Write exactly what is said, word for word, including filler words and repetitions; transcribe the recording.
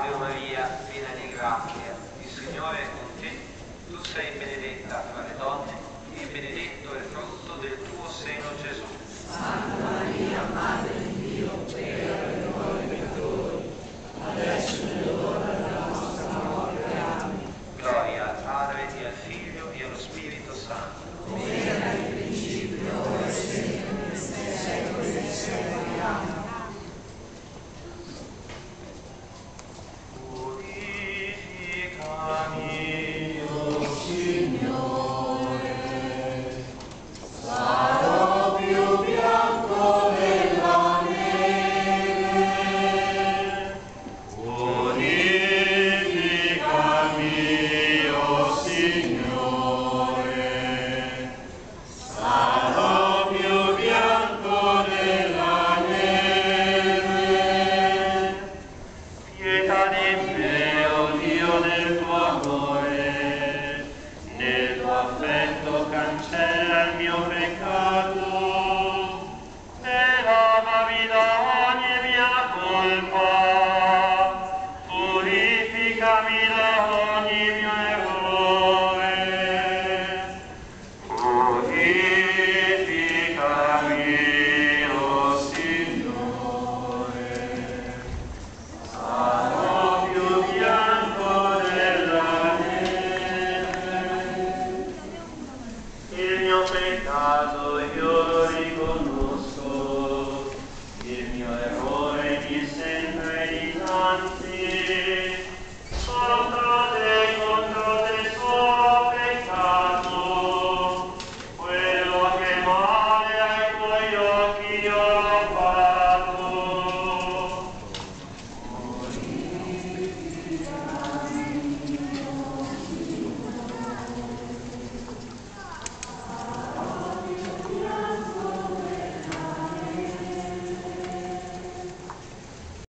Ave Maria, piena di grazia, il Signore è con te. Tu sei benedetta fra le donne e benedetto è il frutto del tuo seno, Gesù. Santa Maria, Madre di Dio, prega per noi peccatori, adesso è l'ora della nostra morte. Amen. Gloria al Padre e al Figlio e allo Spirito Santo. Come era nel principio, ora e sempre, nei secoli dei secoli. Amen. Purificami, O Signore, sarò più bianco della neve. Purificami, o Signore, sarò più bianco della neve. pietà di me, O Dio, nel tuo amore, nel tuo affetto cancella il mio peccato e lavami da ogni mia colpa, purificami da ogni mio errore, purificami, o Signore, sarò più bianco della neve. Il mio peccato io lo riconosco, il mio errore mi sembra dinanzi. Contro te, contro te solo ho peccato, quello che male ai tuoi occhi io l'ho fatto.